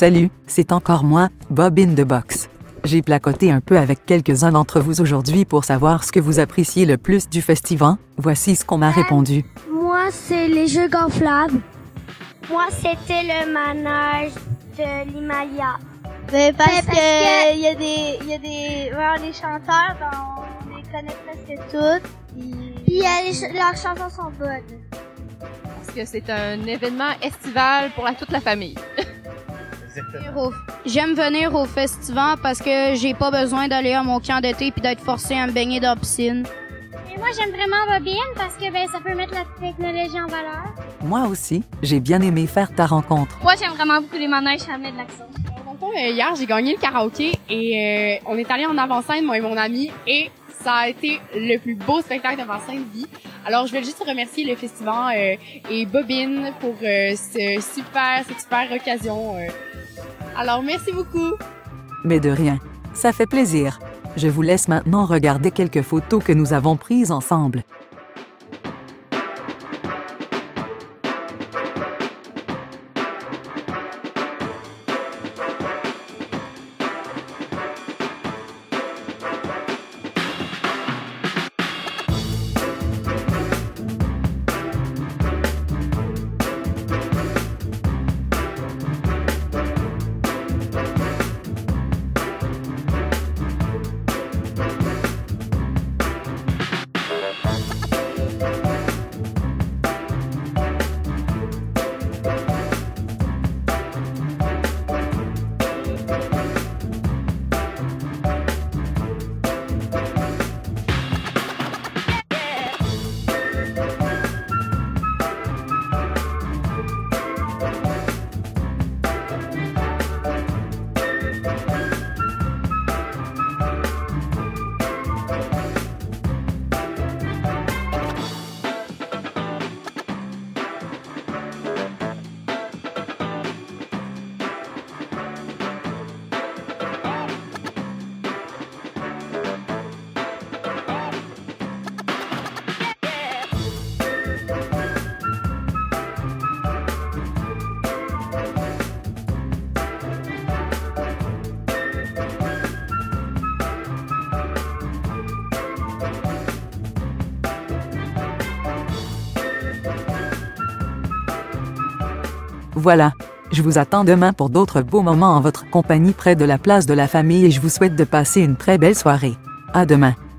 Salut, c'est encore moi, Bobine de Box. J'ai placoté un peu avec quelques-uns d'entre vous aujourd'hui pour savoir ce que vous appréciez le plus du festival. Voici ce qu'on m'a répondu. Moi, c'est les jeux gonflables. Moi, c'était le manège de l'Himalaya. Parce que il y a des les chanteurs, on les connaît presque toutes. Puis leurs chansons sont bonnes. Parce que c'est un événement estival pour toute la famille. J'aime venir au festival parce que j'ai pas besoin d'aller à mon camp d'été puis d'être forcé à me baigner dans la piscine. Et moi, j'aime vraiment Bobine parce que ça peut mettre la technologie en valeur. Moi aussi, j'ai bien aimé faire ta rencontre. Moi, j'aime vraiment beaucoup les manèges, ça met de l'action. Hier, j'ai gagné le karaoké et on est allé en avant-scène, moi et mon ami, et ça a été le plus beau spectacle de ma sainte vie. Alors, je vais juste remercier le festival et Bobine pour cette super occasion. Alors, merci beaucoup. Mais de rien, ça fait plaisir. Je vous laisse maintenant regarder quelques photos que nous avons prises ensemble. Voilà, je vous attends demain pour d'autres beaux moments en votre compagnie près de la place de la famille et je vous souhaite de passer une très belle soirée. À demain.